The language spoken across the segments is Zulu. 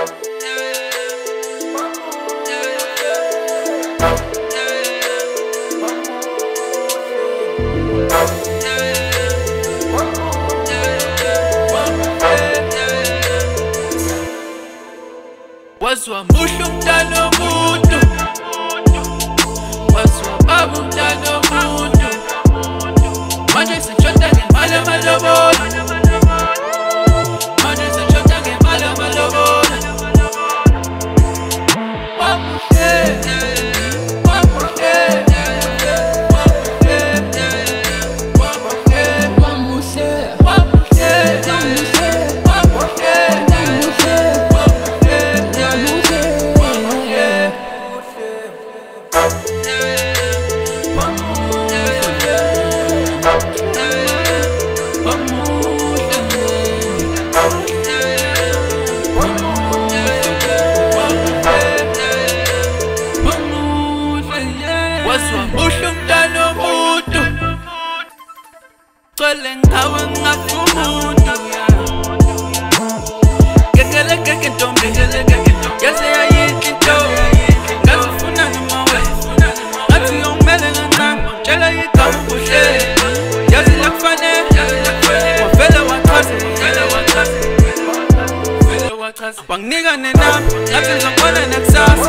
Wazwa mushu mtano mutu, wazwa babu mtano mutu. Manje sechota ke mala malobola, manje sechota ke mala malobola. Wazwa mushu mtano mutu, kwele ngawe ngafumuntu. Gekele geke ntombi, yaze yayinti ntombi. Ngazifuna namawe, ngathi yongimele ngancane. Tshela igama kuhle, yazi lakufane. Wavele wachaza, wanginika nenamba, ngathi ngizokubona nakusasa.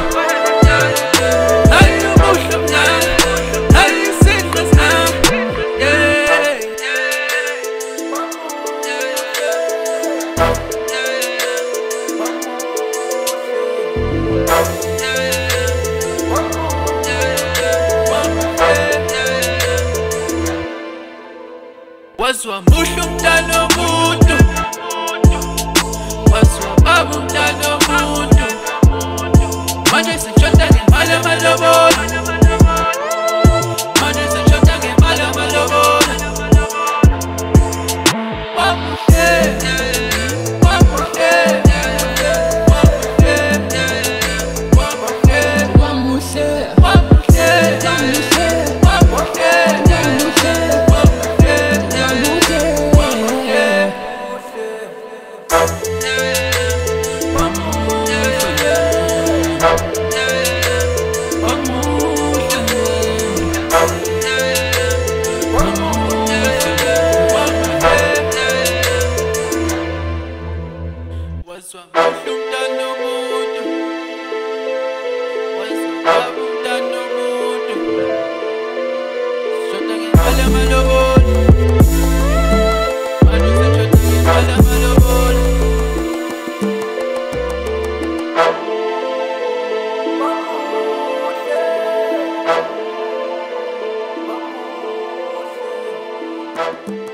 Wazwa mushu mtano mutu, wazwa babu mtano mutu. Manje sechota ke mala malobola, manje sechota ke mala malobola. Wazwa mushu mtano mutu, wazwa babu mtano mutu. Sechota ke mala malobola, manje sechota ke mala malobola. Bye.